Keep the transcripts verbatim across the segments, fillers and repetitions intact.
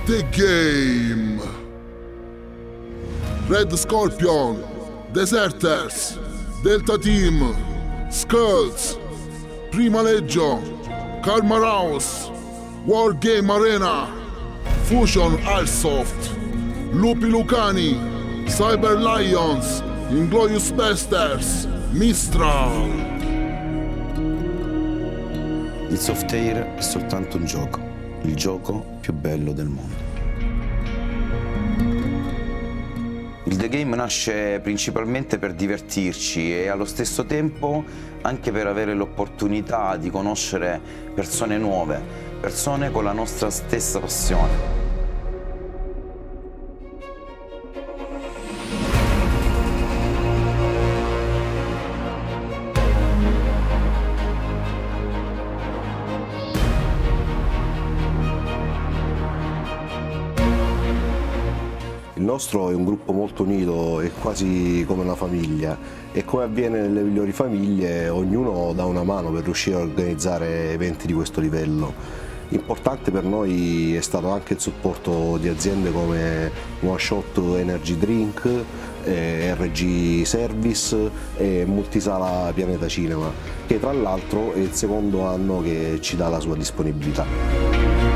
The Game. Red Scorpion, Deserters, Delta Team, Skulls, Prima Legion, Karma Rouse, War Game Arena, Fusion Airsoft, Lupi Lucani, Cyber Lions, Inglorious Bastards, Mistral. Il Softair è soltanto un gioco, il gioco più bello del mondo. Il The Game nasce principalmente per divertirci e allo stesso tempo anche per avere l'opportunità di conoscere persone nuove, persone con la nostra stessa passione. Il nostro è un gruppo molto unito, è quasi come una famiglia e come avviene nelle migliori famiglie ognuno dà una mano per riuscire a organizzare eventi di questo livello. Importante per noi è stato anche il supporto di aziende come One Shot Energy Drink, eh, R G Service e Multisala Pianeta Cinema, che tra l'altro è il secondo anno che ci dà la sua disponibilità.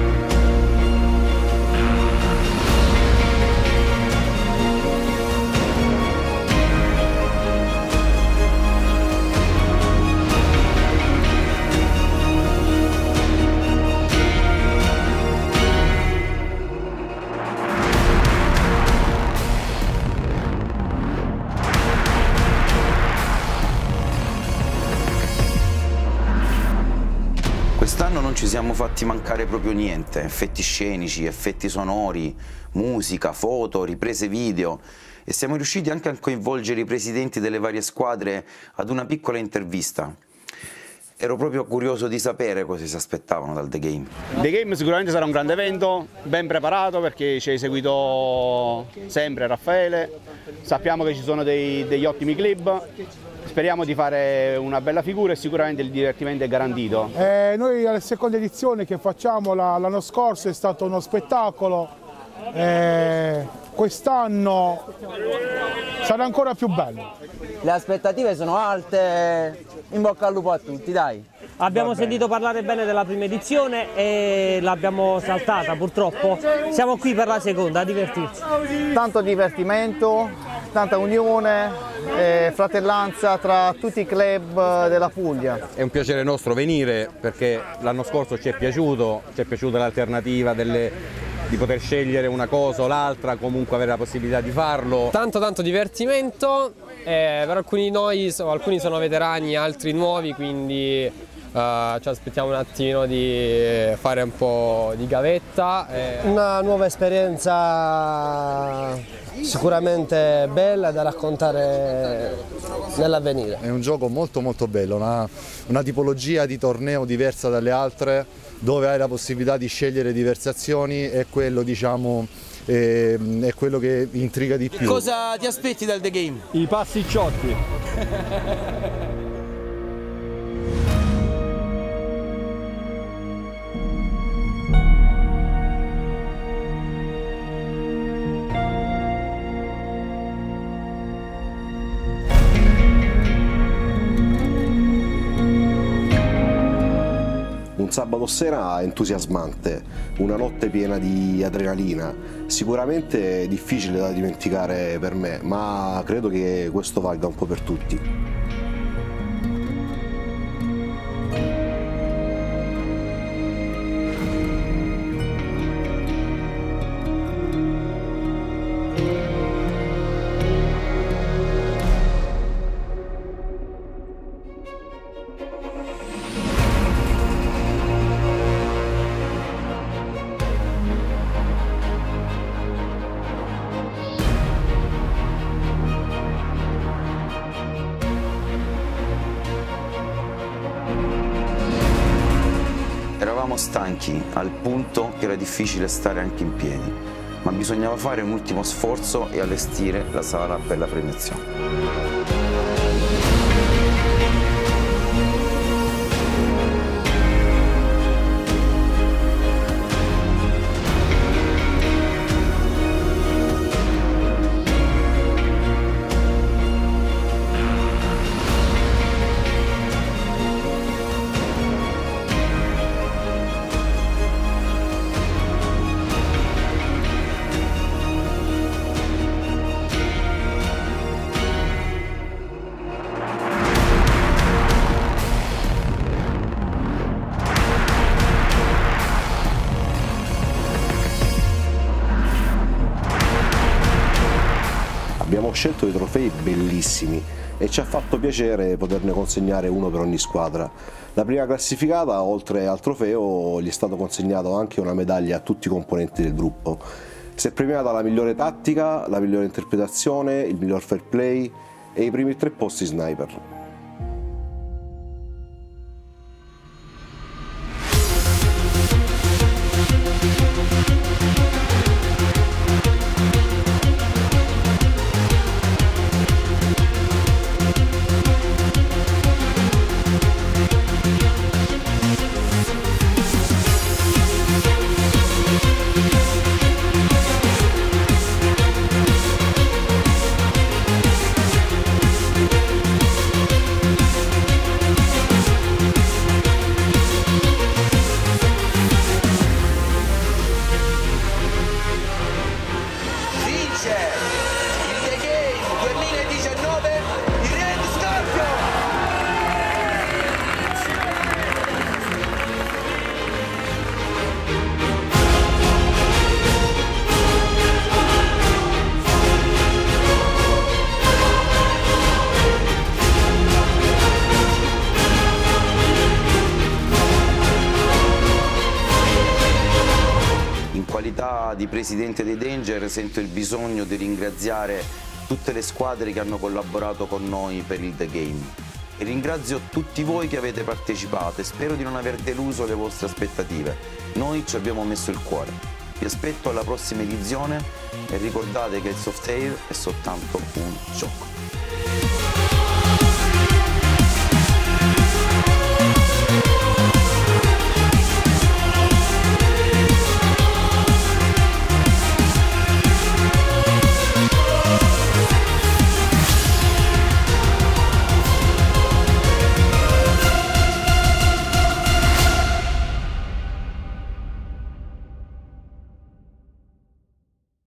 Quest'anno non ci siamo fatti mancare proprio niente, effetti scenici, effetti sonori, musica, foto, riprese video e siamo riusciti anche a coinvolgere i presidenti delle varie squadre ad una piccola intervista. Ero proprio curioso di sapere cosa si aspettavano dal The Game. The Game sicuramente sarà un grande evento, ben preparato perché ci hai seguito sempre Raffaele, sappiamo che ci sono dei, degli ottimi club. Speriamo di fare una bella figura e sicuramente il divertimento è garantito. Eh, noi alla seconda edizione che facciamo l'anno scorso è stato uno spettacolo, eh, quest'anno sarà ancora più bello. Le aspettative sono alte, in bocca al lupo a tutti, dai. Abbiamo sentito parlare bene della prima edizione e l'abbiamo saltata purtroppo. Siamo qui per la seconda a divertirci. Tanto divertimento, tanta unione, eh, fratellanza tra tutti i club della Puglia. È un piacere nostro venire perché l'anno scorso ci è piaciuto, ci è piaciuta l'alternativa di poter scegliere una cosa o l'altra, comunque avere la possibilità di farlo. Tanto tanto divertimento, eh, per alcuni di noi, so, alcuni sono veterani, altri nuovi, quindi Uh, ci aspettiamo un attimino di fare un po' di gavetta. E... Una nuova esperienza sicuramente bella da raccontare nell'avvenire. È un gioco molto molto bello, una, una tipologia di torneo diversa dalle altre, dove hai la possibilità di scegliere diverse azioni e quello, diciamo, è, è quello che intriga di più. Cosa ti aspetti dal The Game? I passicciotti. Un sabato sera entusiasmante, una notte piena di adrenalina, sicuramente difficile da dimenticare per me, ma credo che questo valga un po' per tutti. Eravamo stanchi, al punto che era difficile stare anche in piedi, ma bisognava fare un ultimo sforzo e allestire la sala per la premiazione. Abbiamo scelto dei trofei bellissimi e ci ha fatto piacere poterne consegnare uno per ogni squadra. La prima classificata, oltre al trofeo, gli è stato consegnato anche una medaglia a tutti i componenti del gruppo. Si è premiata la migliore tattica, la migliore interpretazione, il miglior fair play e i primi tre posti sniper. Di presidente dei Danger sento il bisogno di ringraziare tutte le squadre che hanno collaborato con noi per il The Game e ringrazio tutti voi che avete partecipato e spero di non aver deluso le vostre aspettative. Noi ci abbiamo messo il cuore. Vi aspetto alla prossima edizione e ricordate che il Softair è soltanto un gioco.